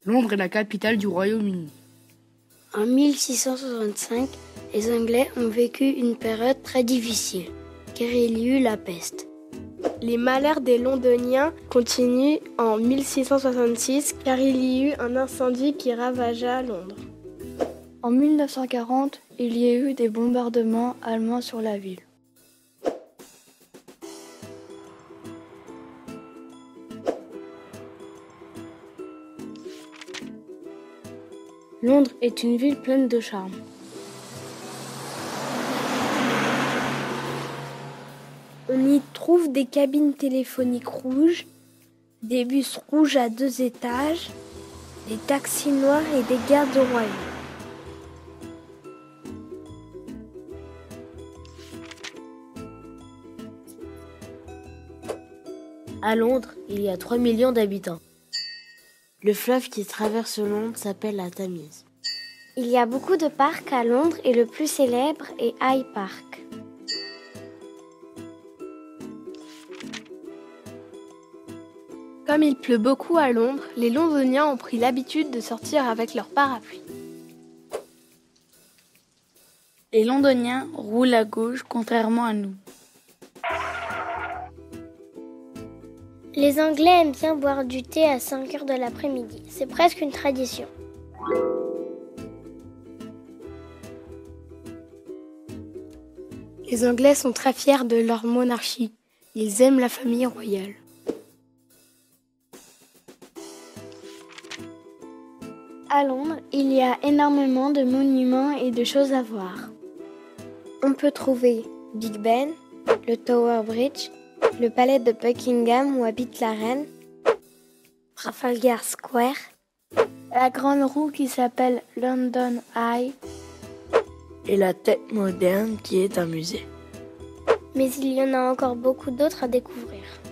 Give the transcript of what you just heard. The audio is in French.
Londres est la capitale du Royaume-Uni. En 1665, les Anglais ont vécu une période très difficile, car il y eut la peste. Les malheurs des Londoniens continuent en 1666, car il y eut un incendie qui ravagea Londres. En 1940, il y a eu des bombardements allemands sur la ville. Londres est une ville pleine de charme. On y trouve des cabines téléphoniques rouges, des bus rouges à 2 étages, des taxis noirs et des gardes royaux. À Londres, il y a 3 millions d'habitants. Le fleuve qui traverse Londres s'appelle la Tamise. Il y a beaucoup de parcs à Londres et le plus célèbre est Hyde Park. Comme il pleut beaucoup à Londres, les Londoniens ont pris l'habitude de sortir avec leur parapluie. Les Londoniens roulent à gauche, contrairement à nous. Les Anglais aiment bien boire du thé à 5 heures de l'après-midi. C'est presque une tradition. Les Anglais sont très fiers de leur monarchie. Ils aiment la famille royale. À Londres, il y a énormément de monuments et de choses à voir. On peut trouver Big Ben, le Tower Bridge, le palais de Buckingham où habite la reine, Trafalgar Square, La grande roue qui s'appelle London Eye Et la Tate moderne qui est un musée. mais il y en a encore beaucoup d'autres à découvrir.